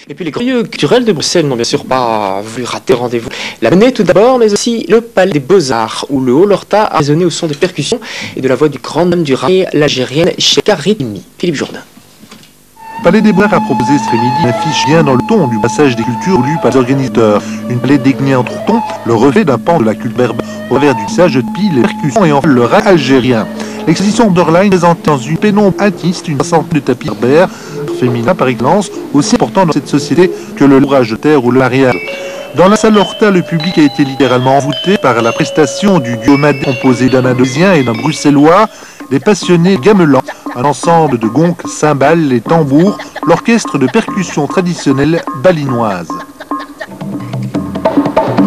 Et puis les grands lieux culturels de Bruxelles n'ont bien sûr pas voulu rater le rendez-vous. La Monnaie tout d'abord, mais aussi le Palais des Beaux-Arts, où le Haut Lorta a résonné au son des percussions et de la voix du grand homme du rail, l'Algérienne Cheka Ritmi. Philippe Jourdain. Palais des Beaux-Arts a proposé ce midi une affiche bien dans le ton du passage des cultures voulu par les organisateurs. Une palais déclinée en trois tons, le reflet d'un pan de la culture berbère au travers du sage de pile, les percussions et enfin le rail algérien. L'exposition Borderline présente dans une pénombre intimiste une soixantaine de tapis berbères, féminins par excellence, aussi important dans cette société que le labourage de terre ou le mariage. Dans la salle Horta, le public a été littéralement envoûté par la prestation du duo madé composé d'un Indonésien et d'un Bruxellois, des passionnés gamelans, un ensemble de gonques, cymbales et tambours, l'orchestre de percussion traditionnelle balinoise.